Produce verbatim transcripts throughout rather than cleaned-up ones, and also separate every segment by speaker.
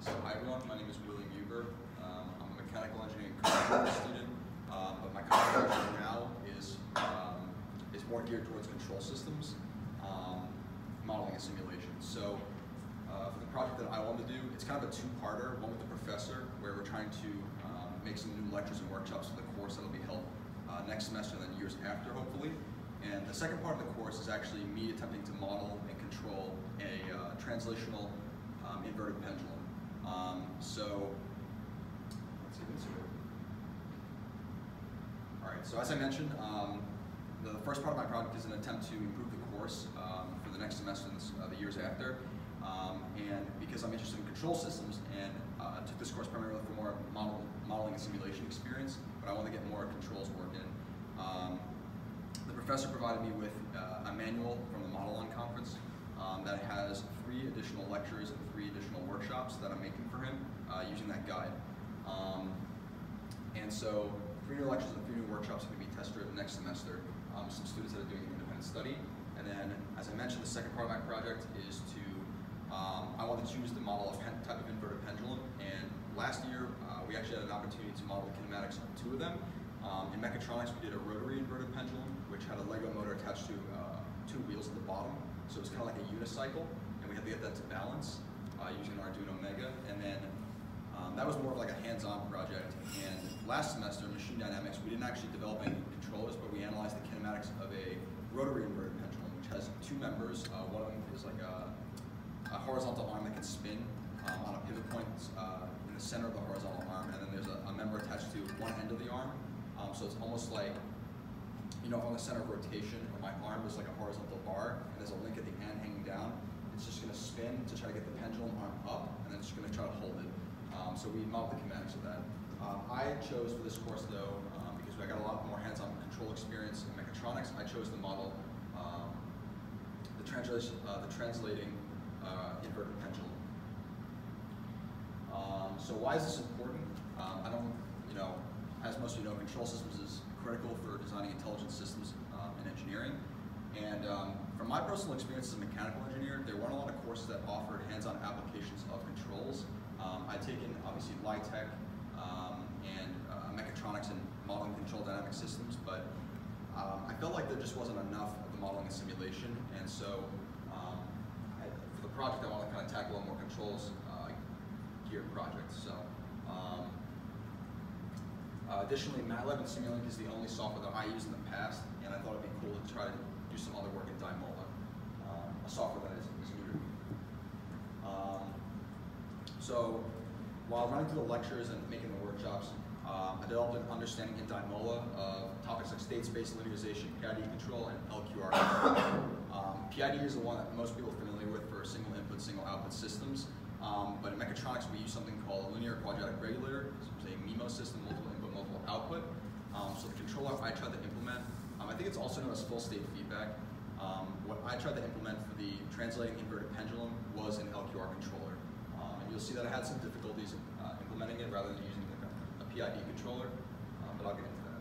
Speaker 1: So hi everyone, my name is William Huber. Um, I'm a mechanical engineering college student, um, but my college right now is um, is more geared towards control systems, um, modeling and simulation. So uh, for the project that I wanted to do, it's kind of a two-parter, one with the professor, where we're trying to um, make some new lectures and workshops for the course that will be held uh, next semester and then years after, hopefully. And the second part of the course is actually me attempting to model and control a uh, translational um, inverted pendulum. Um, so, let's get into it. All right, so as I mentioned, um, the first part of my project is an attempt to improve the course um, for the next semester and uh, the years after. Um, and because I'm interested in control systems and uh, took this course primarily for more model, modeling and simulation experience, but I want to get more controls work in. Um, the professor provided me with uh, a manual from the Model-On conference um, that has three additional lectures and three additional workshops that I'm making for him uh, using that guide. Um, and so three new lectures and three new workshops are going to be test driven next semester. Um, some students that are doing an independent study. And then, as I mentioned, the second part of my project is to, um, I want to choose the model of type of inverted pendulum. And last year, uh, we actually had an opportunity to model the kinematics of two of them. Um, in mechatronics, we did a rotary inverted pendulum, which had a Lego motor attached to uh, two wheels at the bottom. So it was kind of like a unicycle, and we had to get that to balance uh, using an Arduino Mega. And then um, that was more of like a hands-on project. And last semester in machine dynamics, we didn't actually develop any controllers, but we analyzed the kinematics of a rotary inverted pendulum, which has two members. Uh, one of them is like a, a horizontal arm that can spin um, on a pivot point uh, in the center of the horizontal arm, and then there's a, a member attached to one end of the arm. Um, so it's almost like, you know, on the center of rotation, where my arm is like a horizontal bar, and there's a link at the end hanging down. It's just going to spin to try to get the pendulum arm up, and then it's going to try to hold it. Um, so we modeled the kinematics of that. Um, I chose for this course, though, um, because I got a lot more hands-on control experience in mechatronics, I chose to model um, the, translation, uh, the translating uh, inverted pendulum. Um, so why is this important? Um, I don't, you know, as most of you know, control systems is critical for designing intelligent systems um, in engineering. And um, from my personal experience as a mechanical engineer, there weren't a lot of courses that offered hands-on applications of controls. Um, I'd taken, obviously, LITech um, and uh, mechatronics and modeling control dynamic systems, but um, I felt like there just wasn't enough of the modeling and simulation. And so um, I, for the project, I want to kind of tackle a more controls uh, geared project. So. Um, Uh, additionally, MATLAB and Simulink is the only software that I used in the past, and I thought it'd be cool to try to do some other work in Dymola, um, a software that is, is new to me. Um, so, while running through the lectures and making the workshops, um, I developed an understanding in Dymola of topics like state space linearization, P I D control, and L Q R control. Um, P I D is the one that most people are familiar with for single input, single output systems. Um, but in mechatronics, we use something called a linear quadratic regulator. This was a MIMO system, multiple input, multiple output. Um, so the controller I tried to implement, um, I think it's also known as full state feedback. Um, what I tried to implement for the translating inverted pendulum was an L Q R controller. Um, and you'll see that I had some difficulties uh, implementing it rather than using like a, a P I D controller, um, but I'll get into that.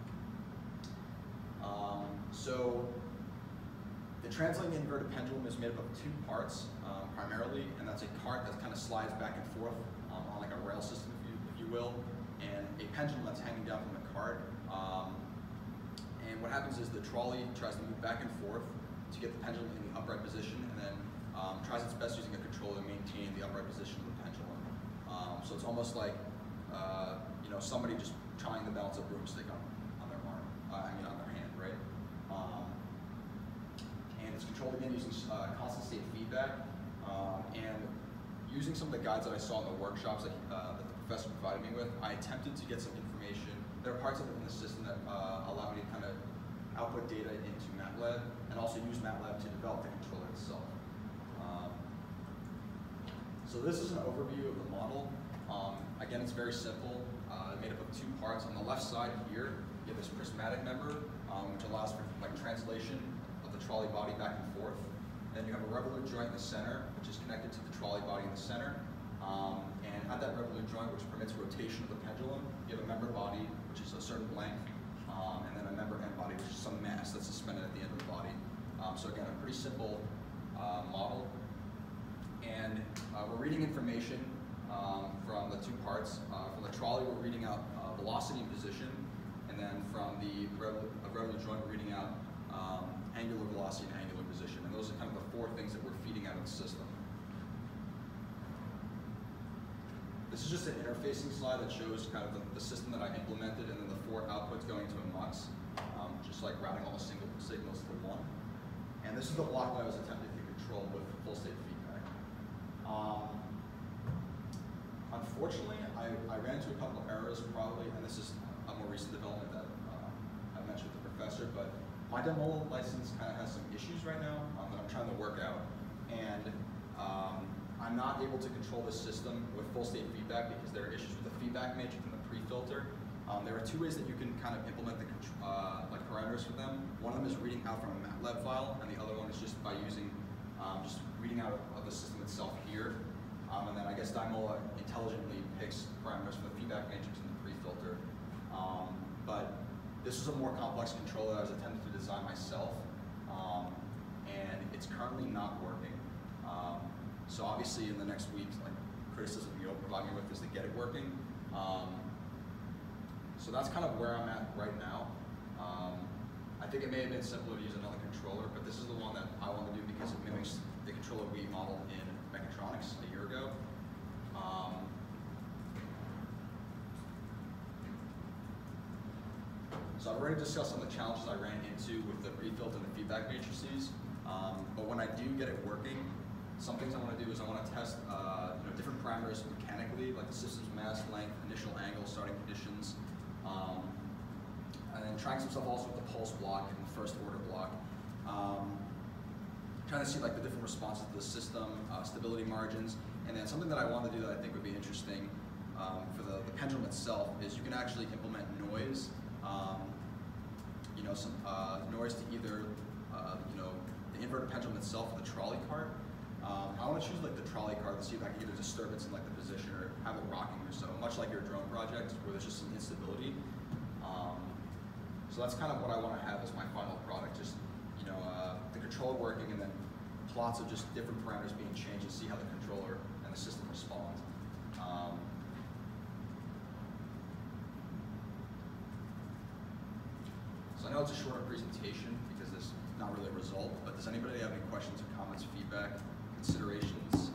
Speaker 1: Um, so. The translating inverted pendulum is made up of two parts, um, primarily, and that's a cart that kind of slides back and forth um, on like a rail system, if you, if you will, and a pendulum that's hanging down from the cart. Um, and what happens is the trolley tries to move back and forth to get the pendulum in the upright position, and then um, tries its best using a controller to maintain the upright position of the pendulum. Um, so it's almost like uh, you know, somebody just trying to balance a broomstick on, on their arm, uh, I mean on their hand, right? Um, And it's controlled again using uh, constant state feedback. Um, and using some of the guides that I saw in the workshops that, uh, that the professor provided me with, I attempted to get some information. There are parts of it in the system that uh, allow me to kind of output data into MATLAB and also use MATLAB to develop the controller itself. Um, so this is an overview of the model. Um, again, it's very simple, uh, made up of two parts. On the left side here, you have this prismatic member, um, which allows for like translation the trolley body back and forth. Then you have a revolute joint in the center, which is connected to the trolley body in the center. Um, and at that revolute joint, which permits rotation of the pendulum, you have a member body, which is a certain length, um, and then a member end body, which is some mass that's suspended at the end of the body. Um, so again, a pretty simple uh, model. And uh, we're reading information um, from the two parts. Uh, from the trolley, we're reading out uh, velocity and position, and then from the rev- uh, revenue joint, we're reading out um, angular velocity and angular position. And those are kind of the four things that we're feeding out of the system. This is just an interfacing slide that shows kind of the, the system that I implemented and then the four outputs going to a mux, um, just like routing all the single signals to one. And this is the block that I was attempting to control with full state feedback. Um, unfortunately, I, I ran into a couple of errors probably, and this is a more recent development that uh, I mentioned with the professor, but my demo license kind of has some issues right now um, that I'm trying to work out. And um, I'm not able to control this system with full state feedback because there are issues with the feedback matrix and the pre-filter. Um, there are two ways that you can kind of implement the uh, like parameters for them. One of them is reading out from a MATLAB file, and the other one is just by using um, just reading out of, of the system itself here. Um, and then I guess Dymola intelligently picks parameters for the feedback matrix and the pre-filter. Um, but this is a more complex controller that I was attempting to design myself, um, and it's currently not working. Um, So obviously in the next week, like criticism you'll provide me with is to get it working. Um, so that's kind of where I'm at right now. Um, I think it may have been simpler to use another controller, but this is the one that I want to do because it mimics the controller we modeled in Mechatronics a year ago. Um, so I've already discussed some of the challenges I ran into with the pre-filter and the feedback matrices, um, but when I do get it working, some things I want to do is I want to test uh, you know, different parameters mechanically, like the system's mass, length, initial angle, starting conditions, um, and then trying some stuff also with the pulse block and the first order block. Um, trying to see like the different responses to the system, uh, stability margins, and then something that I want to do that I think would be interesting um, for the, the pendulum itself is you can actually implement noise, um, you know, some uh, noise to either uh, you know the inverted pendulum itself or the trolley cart. Um, I want to choose like the trolley card to see if I can get a disturbance in like the position or have it rocking or so, much like your drone project where there's just some instability. Um, so that's kind of what I want to have as my final product, just you know uh, the controller working and then plots of just different parameters being changed to see how the controller and the system respond. Um, so I know it's a shorter presentation because there's not really a result, but does anybody have any questions or comments, feedback, considerations?